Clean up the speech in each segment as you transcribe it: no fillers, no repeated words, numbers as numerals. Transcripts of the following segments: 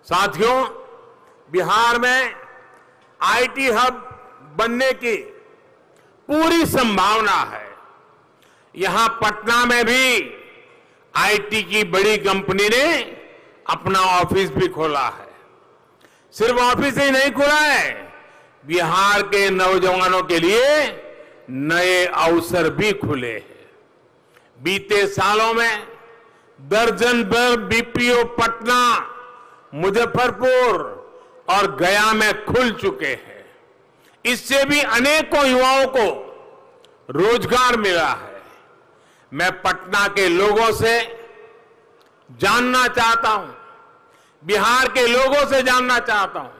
साथियों, बिहार में IT hub बनने की पूरी संभावना है। यहां पटना में भी आईटी की बड़ी कंपनी ने अपना ऑफिस भी खोला है। सिर्फ ऑफिस ही नहीं खुला है, बिहार के नौजवानों के लिए नए अवसर भी खुले हैं। बीते सालों में दर्जन भर बीपीओ पटना, मुजफ्फरपुर और गया में खुल चुके हैं। इससे भी अनेकों युवाओं को रोजगार मिला है। मैं पटना के लोगों से जानना चाहता हूं, बिहार के लोगों से जानना चाहता हूं,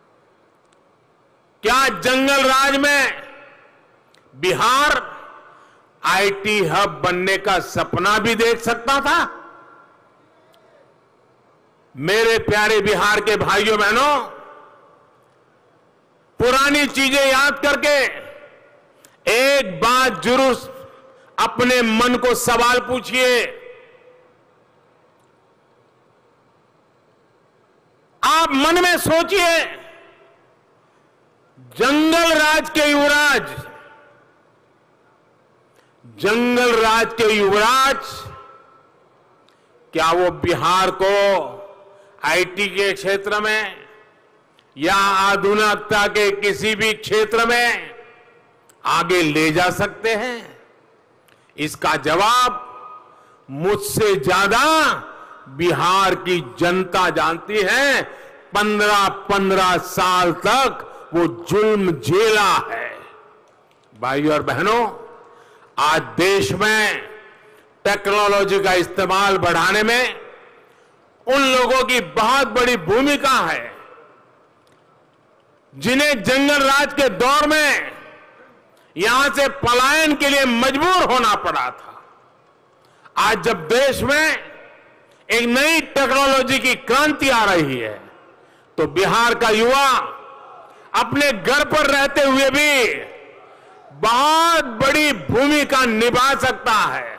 क्या जंगल राज में बिहार आईटी हब बनने का सपना भी देख सकता था? मेरे प्यारे बिहार के भाइयों बहनों, पुरानी चीजें याद करके एक बात जरूर अपने मन को सवाल पूछिए। आप मन में सोचिए, जंगल राज के युवराज क्या वो बिहार को आईटी के क्षेत्र में या आधुनिकता के किसी भी क्षेत्र में आगे ले जा सकते हैं? इसका जवाब मुझसे ज्यादा बिहार की जनता जानती है। 15-15 साल तक वो जुल्म झेला है। भाइयों और बहनों, आज देश में टेक्नोलॉजी का इस्तेमाल बढ़ाने में उन लोगों की बहुत बड़ी भूमिका है जिन्हें जंगल राज के दौर में यहां से पलायन के लिए मजबूर होना पड़ा था। आज जब देश में एक नई टेक्नोलॉजी की क्रांति आ रही है, तो बिहार का युवा अपने घर पर रहते हुए भी बहुत बड़ी भूमिका निभा सकता है।